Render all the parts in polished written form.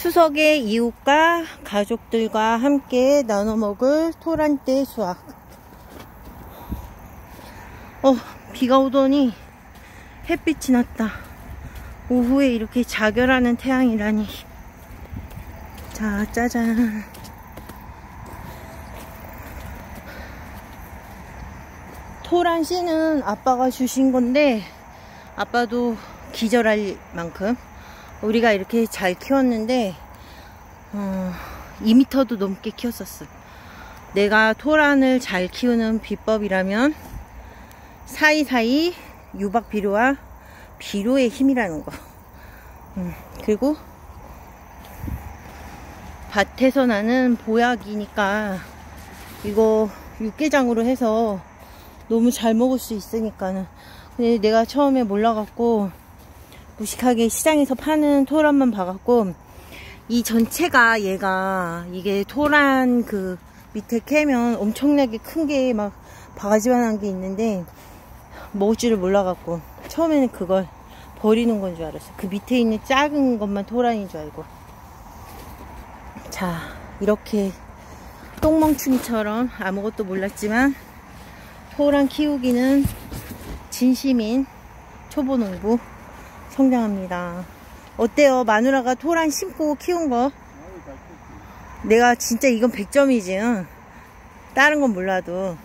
추석에 이웃과 가족들과 함께 나눠 먹을 토란대 수확. 비가 오더니 햇빛이 났다. 오후에 이렇게 자결하는 태양이라니. 자, 짜잔. 토란 씨는 아빠가 주신 건데, 아빠도 기절할 만큼 우리가 이렇게 잘 키웠는데 2m도 넘게 키웠었어. 내가 토란을 잘 키우는 비법이라면 사이사이 유박 비료와 비료의 힘이라는 거. 그리고 밭에서 나는 보약이니까 이거 육개장으로 해서 너무 잘 먹을 수 있으니까는. 근데 내가 처음에 몰라갖고 무식하게 시장에서 파는 토란만 봐갖고, 이 전체가 이게 토란 그 밑에 캐면 엄청나게 큰 게 막 바가지만한 게 있는데 먹을 줄을 몰라갖고 처음에는 그걸 버리는 건 줄 알았어. 그 밑에 있는 작은 것만 토란인 줄 알고. 자, 이렇게 똥멍충이처럼 아무것도 몰랐지만 토란 키우기는 진심인 초보농부 성장합니다. 어때요? 마누라가 토란 심고 키운 거? 내가 진짜 이건 100점이지. 응? 다른 건 몰라도.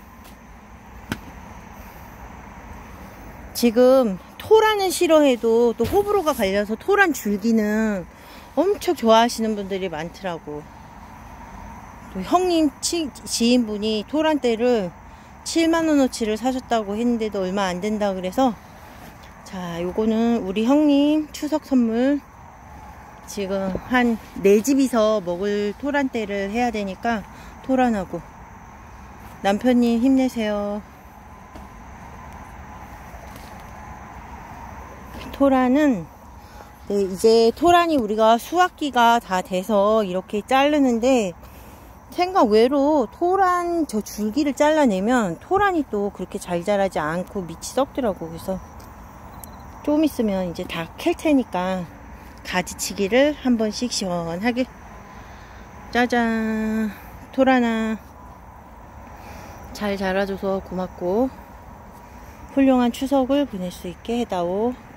지금 토란은 싫어해도 또 호불호가 갈려서 토란 줄기는 엄청 좋아하시는 분들이 많더라고. 또 형님 지인분이 토란대를 7만원어치를 사셨다고 했는데도 얼마 안 된다 그래서, 자, 요거는 우리 형님 추석 선물. 지금 한 4집이서 먹을 토란대를 해야 되니까 토란하고. 남편님 힘내세요. 토란은 이제 토란이 우리가 수확기가 다 돼서 이렇게 자르는데, 생각 외로 토란 저 줄기를 잘라내면 토란이 또 그렇게 잘 자라지 않고 밑이 썩더라고. 그래서 좀 있으면 이제 다 캘 테니까 가지치기를 한 번씩 시원하게. 짜잔. 토란아, 잘 자라줘서 고맙고 훌륭한 추석을 보낼 수 있게 해다오.